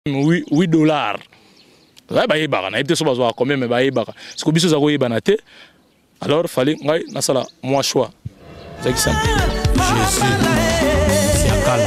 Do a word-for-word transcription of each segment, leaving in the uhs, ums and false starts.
huit dollars. Bah bah bah, na été souvent à combien mais bah bah. Ce que biso za ko yeba te. Alors fallait ngai na sala moi choix. C'est simple. Jésus. C'est akala.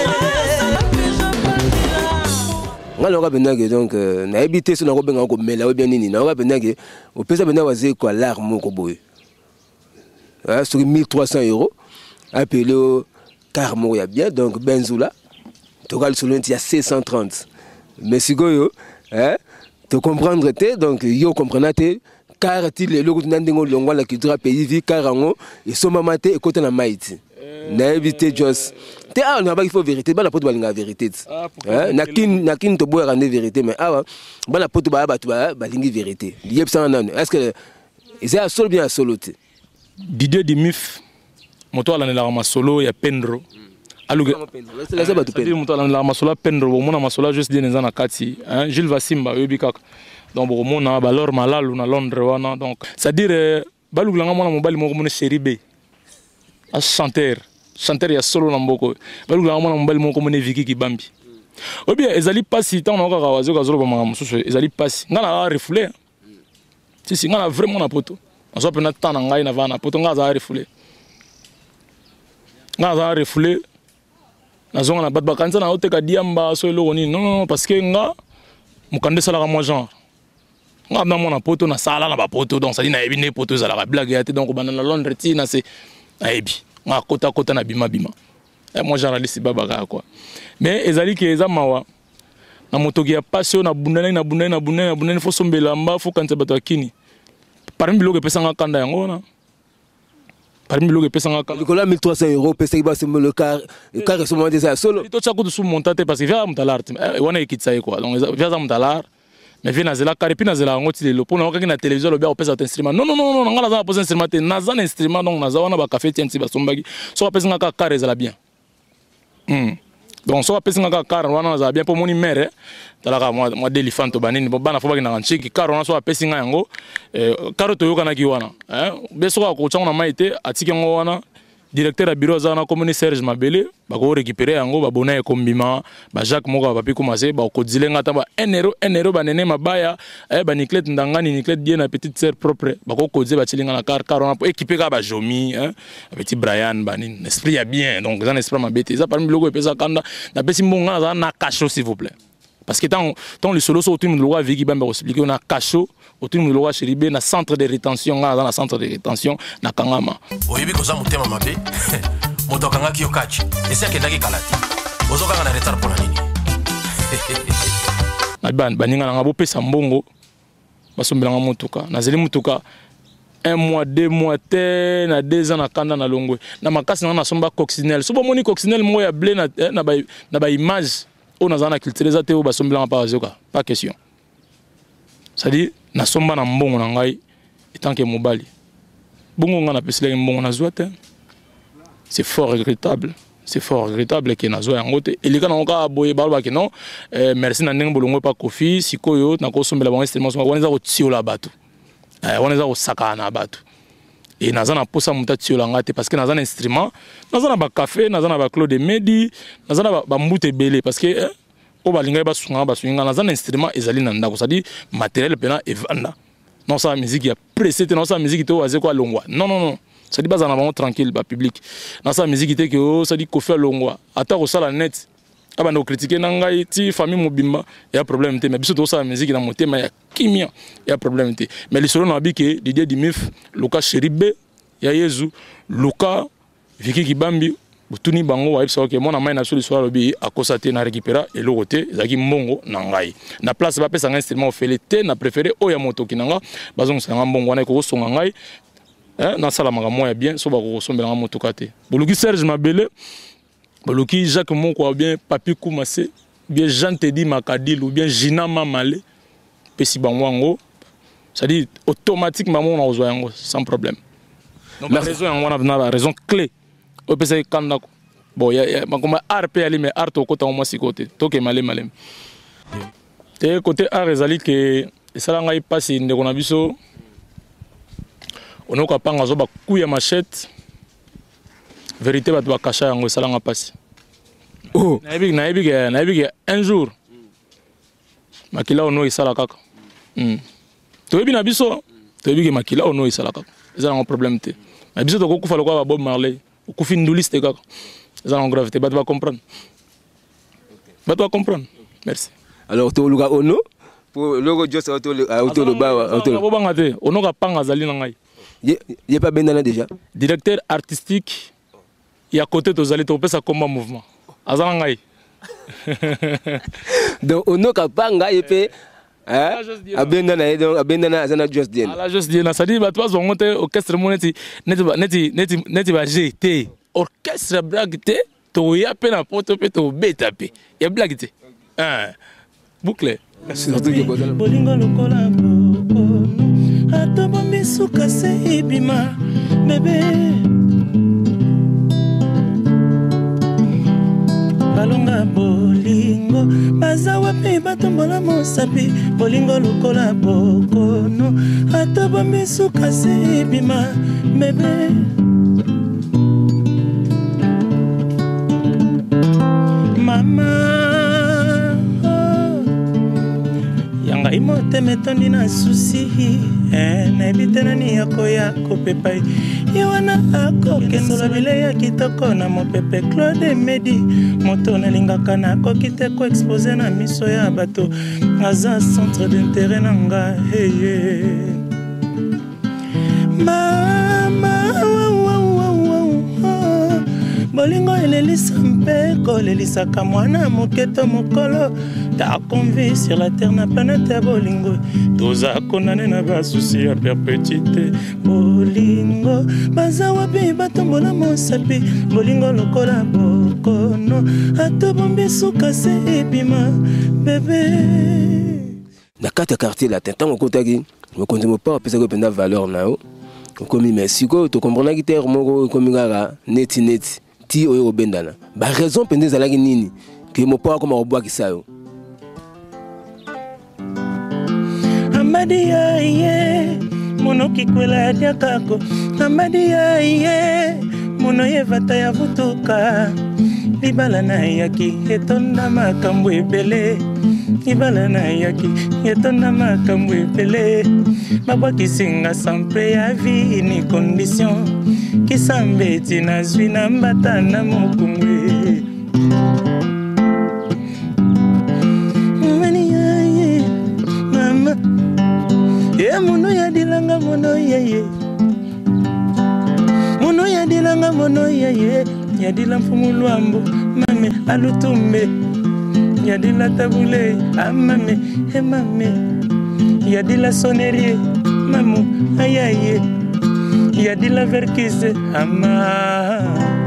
Ngaloka benage donc na habité sur na ko benga ko mela o bien nini na ko benage au pesa bena waze ko alarme ko boy. Ah sur mille trois cents euros. Appelé au carmo ya bien donc Benzoula. Togal sur il y a six cent trente. Mais si go hein te comprendre te donc yo comprendre te car il le logo ndingo longwa la culture pays vi karango et soma mate et côté na maïti. Na éviter just te ah na ba il faut vérité ba la poto ba linga vérité. Hein na kin na kin to boire rendre vérité mais ah ba la poto ba ba ba lingi vérité. Yeb ça nan est-ce que c'est solo bien solo te. Didier di Mif moto ala na la solo ya Pendro. Aluge c'est ça batu Pendro moto ala na la solo Pendro bo mona masolo juste di nzana kati hein Gilles Vassimba yobi kaka. Donc bon mona ba lor malalu na Londres wana donc c'est à dire balugulanga mona mobali moko mona chéri B a chanteur chanteur ya solo na mboko balugulanga mona mobali moko mona Vicky Kibambi obi ezali pasi tant na kaka wazo kazolo ba mama mususu ezali pasi ngana refouler si si ngana vraiment na poto aso pena tant na ngai na vana poto ngaza refouler ngaza refouler na zonga na batba kanza na oteka diamba so eloko ni non parce que nga mukande sala moi genre nga na mona poto na sala na ba poto donc ça dit na ebi ne poto za la blague ya te donc ba na Londres ti na c'est na ebi nga kota kota na bima bima et moi journaliste baba ka quoi mais ezali ke eza mawa na motoki ya passion na bundana na bundana na bundana na bundana fo sombela mba fo kanza bato akini parmi biloko pesa nga kanda yango na parmi biloko pesa nga kanda ko mille trois cents euros pesa ba semble le car le car est moment déjà solo to tsa ko sous montate parce que via mutalar wana ekitsa quoi donc via mutalar mais vient nazela karepi nazela ngoti le pona okaki na télévision le bien opesa instrument non non non non ngala za poser instrument te naza na instrument donc naza wana ba café tienti ba sombaki so opesa ngaka car ezala bien hmm donc so opesa ngaka car wana naza bien pour moni mère talaka moi moi d'éléphant to banini bana fo baki na nchiki car wana so opesa nga yango eh car to yoka na ki wana hein beso ko changa na maite atiki ngo wana directeur à bureau zana comme Serge Mabele ba ko récupérer yango ba bona ko mbima ba Jacques Moka ba pi commencer ba ko dilenga ta ba un euro un euro ba nene mabaya eh ba Niclette ndangani Niclette bien na petite sœur propre ba ko koze ba chilinga na car car on a équipé ka ba Jomi hein petit Brian ba ni esprit ya bien donc ça esprit mabete ça parmi logo pesa kanda na pesi mbonga za na cacho s'il vous plaît parce que tant tant le solo so tout le loi Vicky Bamba expliquer on a cacho autour de loi Chéribé na centre de rétention dans la centre de rétention na Kangama oyebi koza mutema mabe moto kanga kiyo kachi ese akendaki kalati ozoka na retard pour nini na ban baninga na ngabo pesa mbongo basombelanga mutuka na zeli mutuka un mois deux mois te na deux ans na kanda na longwe na makasi na somba coccinelle so bomoni coccinelle mo ya blé na na ba na ba image on a zana culture za te o basombelanga pa azoka pas question ça dit na somba na mbongo na ngai etant que mobali bongo nga na pesela mbongo na zoate c'est fort regrettable c'est fort regrettable que na zo yango te elika na ka boye balba que non euh, merci na ndenge bolongo pa kofi sikoyo na ko sombela bango instrument so wana za ko tiola bato eh wana za ko saka na bato et na za na posa muta tiola ngate parce que na za na instrument na za na ba café na za na ba Claude Medi na za na ba mbute belé parce que eh, o balinga ba sunga ba sunga na za na instrument ezali na ndako ça dit matériel pena evanda non ça musique ya pressé non ça musique to aze kwa longwa non non non ça dit ba za na ba tranquille ba public non ça musique te que ça dit ko faire longwa ata ko sala net aba ndo critiquer na ngai ti famille mobimba ya problème te mais biso to ça musique na motema ya kimia ya problème te mais le solo na bike Didier di Mif Luka Chéribé ya Yezu Luka Vicky Kibambi butuni bango wa ipsa ke mona mai na soli soir lobi akosate na récupérer et le côté zaki mbongo na ngai na place ba pesa ngai instrument felete na préféré o ya moto kinanga bazong sanga mbongo na ko songa ngai eh na sala maka moya bien so ba ko sombela moto kate boluki Serge Mabele boluki Jacques Moko bien Papi Koumassé bien Jean Tedi Makadil ou bien Gina Mamale pesi bango ça dit automatiquement on a besoin yango sans problème donc la raison on a la raison clé o pesa kanda bon ya ya makoma art pe ali mais art au côté au moins si côté to ke malem malem te côté art ezali ke esala ngai passe ndeko na biso onoka panga zo ba kuya machette vérité ba to ba kasha yango esala nga passe oh na ebi na ebi na ebi un jour makila ono isala kaka mm. toyebi na biso toyebi ke makila ono isala kaka eza na problème te na biso tokokufa lokola ba Bob Marley okufi nduliste kaka eza na gravité bato ba comprendre bato ba comprendre merci alors to luka ono pour logo just auto auto le ba auto bo banga te ono ka panga zali na ngai ye pas bendana déjà directeur artistique ya côté tozali to pesa combat mouvement azala ngai donc ono ka panga et puis hein abendana donc abendana azana just bien ala just bien ça dit ba toi zongote orchestre moneti neti neti neti neti ba G T orchestre blague te to ya pe na poto pe to beta pe ya blague te hein boucle surtout que bolingo lokola boko atobo misuka se ibima bébé balonga bolingo bazawa pe batombola mosapi bolingo lokola boko no atobo misuka se ibima bébé mama ngai motema etondi na susi nayebi te nani yakoya kopepai ye wana akokendela bilei ya kitoko na mopepe Claude Medi moto nalingaka nakoki te koexpose na miso ya bato aza centre d'intérêt na nga heye mama bolingo elelisa mpe kolelisaka mwana moketo mokolo ta convié sur la terre na planète ya bolingo toza condamné na basusi ya perpétuité bolingo baza wapi batombola mosapi bolingo lokola bokono atobombi suka se ebima bébé na kati ya quartier latin ntango okotaki mokonzi mopaa apesaki mpenza valeur na yo okomi mais sikoyo tokomprenaki tere moko ekomi kaka neti neti ti oyo kobendana baraison mpenza ezalaki nini ke mopaa akoma kobwakisa yo amadi ya ye mono kikwela ya kako amadi ya ye mono yevata ya vutuka libala na yaki etonda makambo ebele libala na yaki etonda makambo ebele babwakisinga sampre ya vie ni condition kisambeti nazwi na mbata na mokungwe mani ya ye mama ye mono ya dilanga mono ya ye mono ya dilanga mono ya ye yadila mfumu lwambo mame alutumbe yadila tabule amame e mame yadila sonerie mamu ayaye yadila verkise ama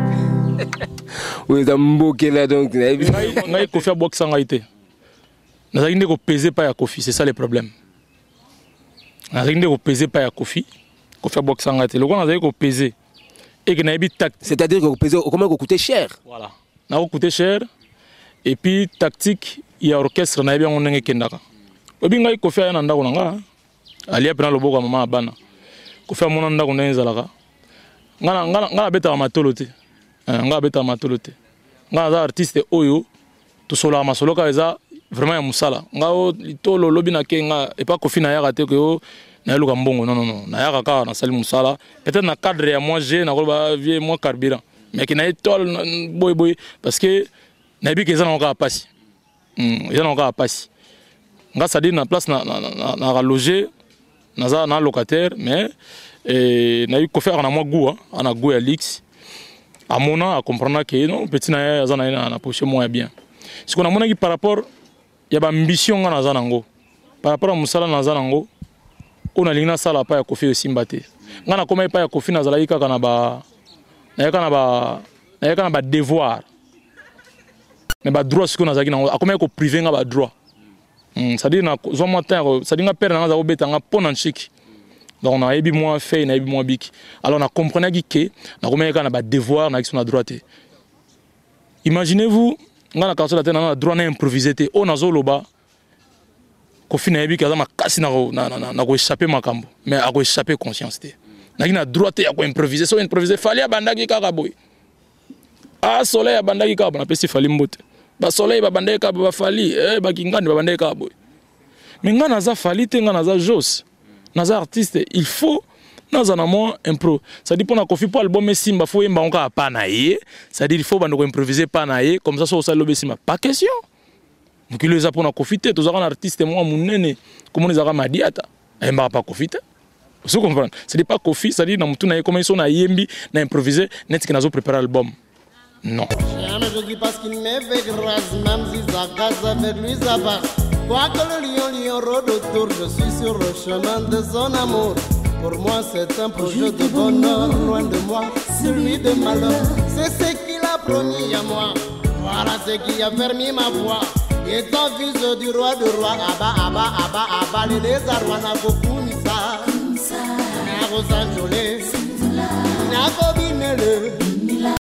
oza mbokela donc ngai kofi abwakisa ngai te nazalaki nde kopese pa ya kofi c'est ça le problème nazalaki nde kopese pa ya kofi kofi abwakisa ngai te lokola nazalaki kopese et que nayebi tactique. C'est-à-dire que vous comment vous coûtez cher. Voilà. Na vous coûtez cher et puis tactique il y a orchestre nayebi on ndenge kendaka. Obi ngai kofi ya na ndako nanga. Ali apena loboko mama bana. Kofi mona ndako ndenge zalaka. Ngana ngana ngana beta matolo te. Ngana beta matolo te. Ngana za artiste oyo to sola masolo ka eza vraiment ya musala. Ngao litolo lobi na kenga et pas kofi na yaka te ko na luka mbongo non non non na yaka ka na sali musala peut-être na cadre ya moi j'ai na ko ba vie moi carburant mais qui na étole boy boy parce que na bi ke za na ka passi hum ya na ka passi nga ça dit na place na na na loger na za na locataire mais et na eu ko faire na moi goût ana goût ya lix à mona à comprendre que non petit na za na na poche moi bien ce qu'on a mona qui par rapport ya ba ambition nga na za nango par rapport à musala na za nango on a l'ingénieur sala pa ya kofi aussi mbate ngana koma pa ya kofi na zalaki kaka na ba na yaka na ba na yaka na ba devoir mais ba droit ce qu'on a zaki na akoma ko privé nga ba droit hum ça dit na zo matin ça dit nga père na za obeta nga pona chic donc on a ebi moi fait na ebi moi bik alors on a comprenait que na koma yaka na ba devoir na qui na droite imaginez-vous ngana quand la tena na droit na improviser te on a zo loba kofi na yebi kaza makasi na na na na ko échapper makambo mais a ko échapper conscience te na kina droite ya ko improviser so improviser fali abandaki kaka boy a soleil abandaki kaka na pesi fali mbote ba soleil ba bandaki kaka ba fali eh ba kingani ba bandaki kaka boy mais nga naza Fally te nga naza Jos naza artiste il faut naza na moi impro ça dit pour na Kofi pour album Simba faut yemba encore pas na ye ça dit il faut bando improviser pas na ye comme ça so ça lobe Simba pas question donc il les a pour na Kofi te to za un artiste moi munene comme on zaka madiata yemba pas Kofi te vous comprenez ça dit pas Kofi ça dit na mutu na ye comme ils sont na yembi na improviser net que nazo préparer album non jamais je dis parce qu'il m'avait grâce même si ça casse avec lui ça passe quoi que le lion lion rôde autour je suis sur le chemin de son amour. Pour moi c'est un projet de bonheur, loin de moi celui de malheur. C'est ce qu'il a promis à moi, voilà ce qui a permis ma voix. Étant fils du roi de roi, Abba, Abba, Abba, Abba, les désarrois beaucoup misa. N'a pas s'enjolé, n'a pas binele.